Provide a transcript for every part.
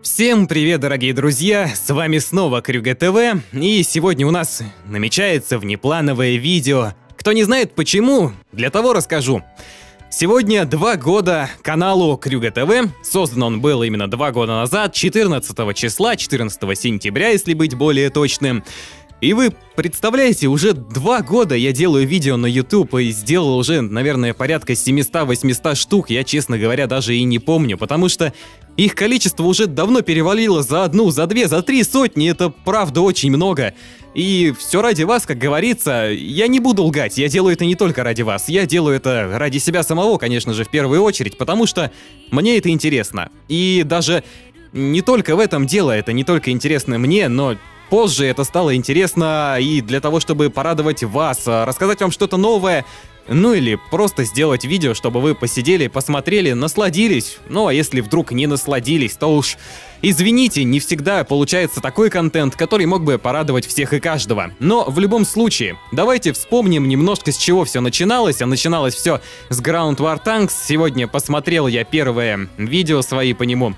Всем привет, дорогие друзья, с вами снова Крюга ТВ, и сегодня у нас намечается внеплановое видео. Кто не знает почему, для того расскажу. Сегодня 2 года каналу Крюга ТВ, создан он был именно 2 года назад, 14 числа, 14 сентября, если быть более точным. И вы представляете, уже 2 года я делаю видео на YouTube и сделал уже, наверное, порядка 700-800 штук, я, честно говоря, даже и не помню, потому что их количество уже давно перевалило за 1, за 2, за 3 сотни, это правда очень много. И все ради вас, как говорится, я не буду лгать, я делаю это не только ради вас, я делаю это ради себя самого, конечно же, в первую очередь, потому что мне это интересно. И даже не только в этом дело, это не только интересно мне, но позже это стало интересно и для того, чтобы порадовать вас, рассказать вам что-то новое, ну или просто сделать видео, чтобы вы посидели, посмотрели, насладились. Ну а если вдруг не насладились, то уж извините, не всегда получается такой контент, который мог бы порадовать всех и каждого. Но в любом случае, давайте вспомним немножко, с чего все начиналось. А начиналось все с Ground War Tanks. Сегодня посмотрел я первые видео свои по нему.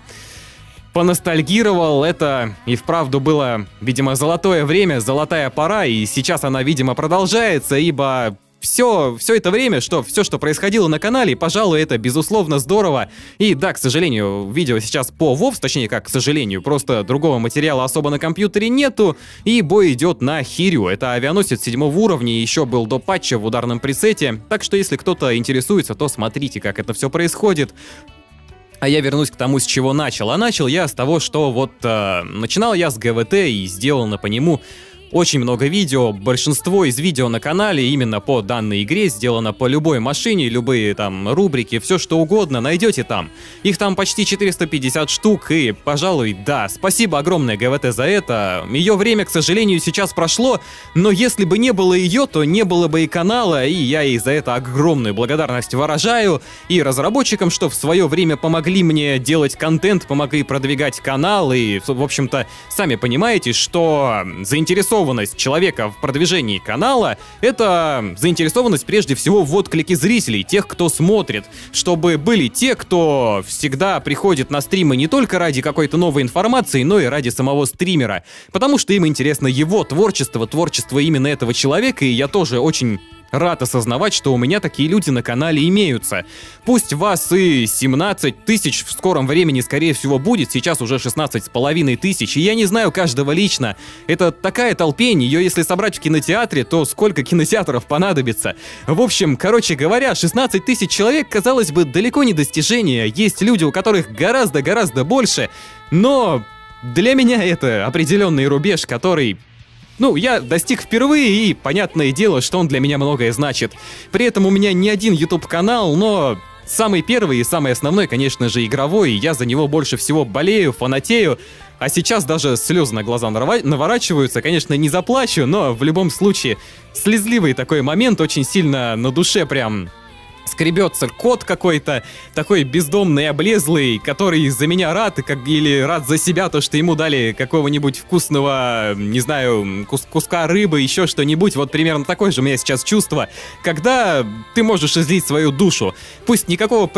Поностальгировал, это и вправду было, видимо, золотое время, золотая пора, и сейчас она, видимо, продолжается, ибо все это время, все, что происходило на канале, пожалуй, это безусловно здорово. И да, к сожалению, видео сейчас по WoW, точнее, как к сожалению, просто другого материала особо на компьютере нету, и бой идет на Хирю. Это авианосец 7 уровня, еще был до патча в ударном пресете, так что если кто-то интересуется, то смотрите, как это все происходит. А я вернусь к тому, с чего начал. А начал я с того, что вот начинал я с ГВТ и сделал по нему очень много видео. Большинство из видео на канале именно по данной игре сделано по любой машине, любые там рубрики, все что угодно найдете там. Их там почти 450 штук, и, пожалуй, да, спасибо огромное ГВТ за это. Ее время, к сожалению, сейчас прошло, но если бы не было ее, то не было бы и канала, и я ей за это огромную благодарность выражаю. И разработчикам, что в свое время помогли мне делать контент, помогли продвигать канал, и, в общем-то, сами понимаете, что заинтересованность человека в продвижении канала — это заинтересованность прежде всего в отклике зрителей, тех, кто смотрит, чтобы были те, кто всегда приходит на стримы не только ради какой-то новой информации, но и ради самого стримера, потому что им интересно его творчество, творчество именно этого человека, и я тоже очень рад осознавать, что у меня такие люди на канале имеются. Пусть вас и 17 тысяч в скором времени, скорее всего, будет, сейчас уже 16,5 тысяч, и я не знаю каждого лично. Это такая толпень, ее если собрать в кинотеатре, то сколько кинотеатров понадобится? В общем, короче говоря, 16 тысяч человек, казалось бы, далеко не достижение. Есть люди, у которых гораздо больше, но для меня это определенный рубеж, который... Ну, я достиг впервые, и понятное дело, что он для меня многое значит. При этом у меня не один YouTube-канал, но самый первый и самый основной, конечно же, игровой, и я за него больше всего болею, фанатею. А сейчас даже слезы на глаза наворачиваются, конечно, не заплачу, но в любом случае слезливый такой момент, очень сильно на душе прям... скребется кот какой-то, такой бездомный, облезлый, который за меня рад, или рад за себя, то, что ему дали какого-нибудь вкусного, не знаю, куска рыбы, еще что-нибудь. Вот примерно такое же у меня сейчас чувство, когда ты можешь излить свою душу. Пусть никакой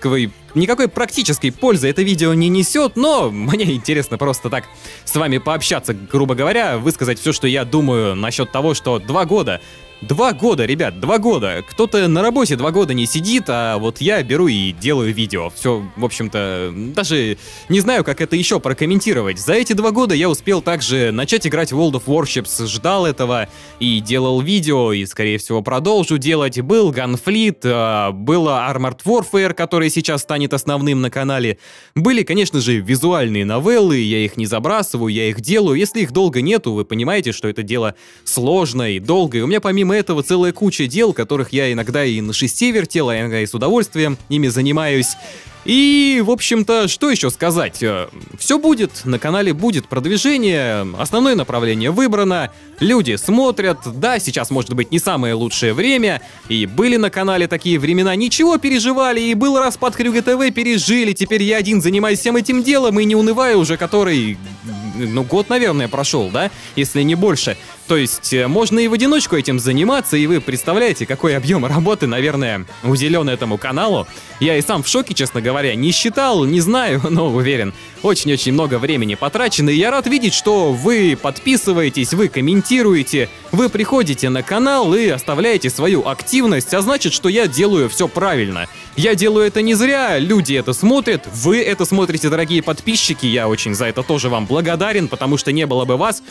практической пользы это видео не несет, но мне интересно просто так с вами пообщаться, грубо говоря, высказать все, что я думаю насчет того, что 2 года... 2 года, ребят, 2 года. Кто-то на работе 2 года не сидит, а вот я беру и делаю видео. Все, в общем-то, даже не знаю, как это еще прокомментировать. За эти 2 года я успел также начать играть в World of Warships, ждал этого и делал видео, и, скорее всего, продолжу делать. Был Gunfleet, было Armored Warfare, который сейчас станет основным на канале. Были, конечно же, визуальные новеллы, я их не забрасываю, я их делаю. Если их долго нету, вы понимаете, что это дело сложное и долгое. У меня помимо этого целая куча дел, которых я иногда и на 6 вертел, а иногда и с удовольствием ими занимаюсь. И, в общем-то, что еще сказать? Все будет, на канале будет продвижение, основное направление выбрано, люди смотрят, да, сейчас может быть не самое лучшее время, и были на канале такие времена, ничего, переживали, и был распад Крюга ТВ, пережили, теперь я один занимаюсь всем этим делом, и не унываю уже, который, ну, год, наверное, прошел, да, если не больше, То есть можно и в одиночку этим заниматься, и вы представляете, какой объем работы, наверное, уделен этому каналу. Я и сам в шоке, честно говоря, не считал, не знаю, но уверен, очень-очень много времени потрачено, и я рад видеть, что вы подписываетесь, вы комментируете, вы приходите на канал и оставляете свою активность, а значит, что я делаю все правильно. Я делаю это не зря, люди это смотрят, вы это смотрите, дорогие подписчики, я очень за это тоже вам благодарен, потому что не было бы вас,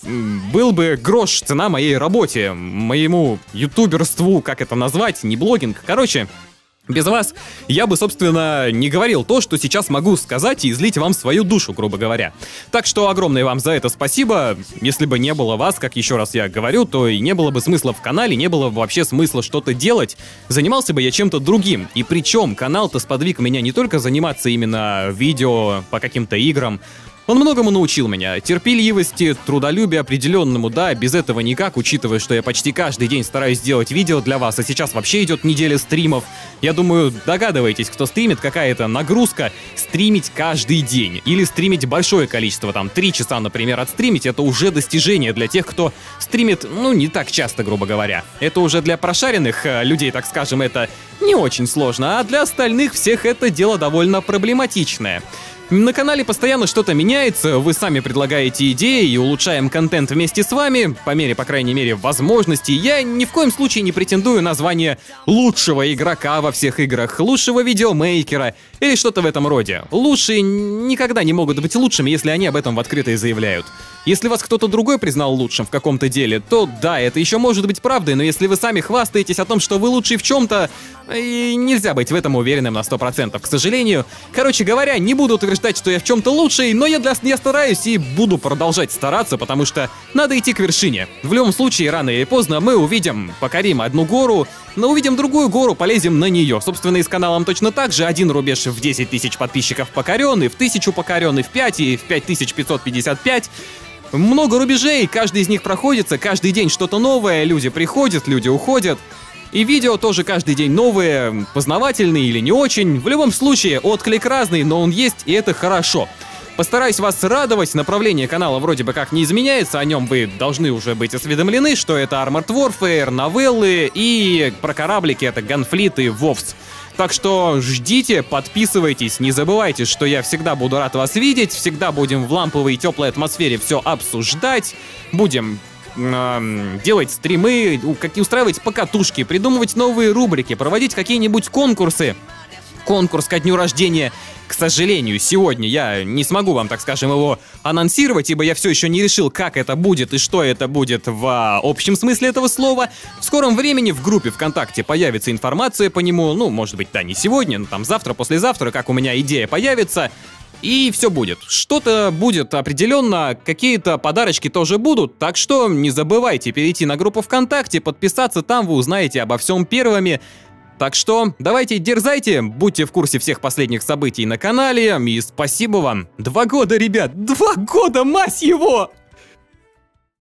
был бы грош цена моей работе, моему ютуберству, как это назвать, не блогинг, короче. Без вас я бы, собственно, не говорил то, что сейчас могу сказать и излить вам свою душу, грубо говоря. Так что огромное вам за это спасибо. Если бы не было вас, как еще раз я говорю, то и не было бы смысла в канале, не было бы вообще смысла что-то делать. Занимался бы я чем-то другим. И причем канал-то сподвиг меня не только заниматься именно видео по каким-то играм. Он многому научил меня. Терпеливости, трудолюбию определенному, да, без этого никак, учитывая, что я почти каждый день стараюсь делать видео для вас, а сейчас вообще идет неделя стримов. Я думаю, догадываетесь, кто стримит, какая это нагрузка стримить каждый день. Или стримить большое количество, там, 3 часа, например, отстримить, это уже достижение для тех, кто стримит, ну, не так часто, грубо говоря. Это уже для прошаренных людей, так скажем, это не очень сложно, а для остальных всех это дело довольно проблематичное. На канале постоянно что-то меняется, вы сами предлагаете идеи и улучшаем контент вместе с вами, по мере, по крайней мере, возможностей. Я ни в коем случае не претендую на звание лучшего игрока во всех играх, лучшего видеомейкера или что-то в этом роде. Лучшие никогда не могут быть лучшими, если они об этом в открытое заявляют. Если вас кто-то другой признал лучшим в каком-то деле, то да, это еще может быть правдой, но если вы сами хвастаетесь о том, что вы лучший в чем-то, нельзя быть в этом уверенным на 100%, к сожалению. Короче говоря, не буду утверждать, что я в чем-то лучший, но я стараюсь и буду продолжать стараться, потому что надо идти к вершине. В любом случае, рано или поздно мы покорим одну гору, но увидим другую гору, полезем на нее. Собственно, и с каналом точно так же. Один рубеж в 10 тысяч подписчиков покорен, и в 1000 покорен, и в 5, и в 5555. Много рубежей, каждый из них проходится, каждый день что-то новое, люди приходят, люди уходят. И видео тоже каждый день новые, познавательные или не очень. В любом случае, отклик разный, но он есть, и это хорошо. Постараюсь вас радовать, направление канала вроде бы как не изменяется, о нем вы должны уже быть осведомлены, что это Armored Warfare, новеллы и про кораблики это Gunfleet и WoWs. Так что ждите, подписывайтесь, не забывайте, что я всегда буду рад вас видеть, всегда будем в ламповой и теплой атмосфере все обсуждать, будем делать стримы, устраивать покатушки, придумывать новые рубрики, проводить какие-нибудь конкурсы. Конкурс ко дню рождения, к сожалению, сегодня я не смогу вам, так скажем, его анонсировать, ибо я все еще не решил, как это будет и что это будет в общем смысле этого слова. В скором времени в группе ВКонтакте появится информация по нему, ну, может быть, да, не сегодня, но там завтра, послезавтра, как у меня идея появится. И все будет. Что-то будет определенно, какие-то подарочки тоже будут, так что не забывайте перейти на группу ВКонтакте, подписаться, там вы узнаете обо всем первыми. Так что давайте дерзайте, будьте в курсе всех последних событий на канале, и спасибо вам. 2 года, ребят, 2 года, мать его!